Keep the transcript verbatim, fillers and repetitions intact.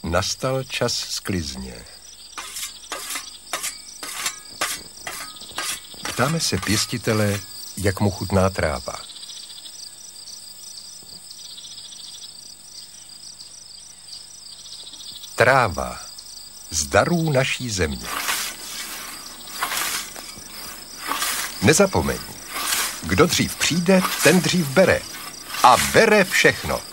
Nastal čas sklizně. Ptáme se pěstitele, jak mu chutná tráva. Tráva z darů naší země. Nezapomeň, kdo dřív přijde, ten dřív bere. A bere všechno.